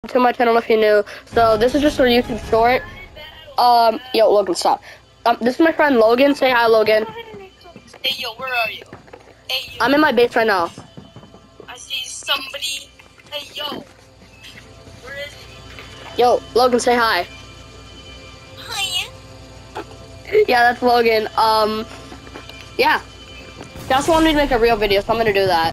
To my channel if you're new. So this is just a YouTube short. Yo, Logan, stop. This is my friend Logan. Say hi, Logan. Hey, yo, where are you? Hey, yo. I'm in my base right now. I see somebody. Hey, yo. Where is he? Yo, Logan, say hi. Hi. Yeah, that's Logan. Yeah. He also wanted me to make a real video, so I'm gonna do that.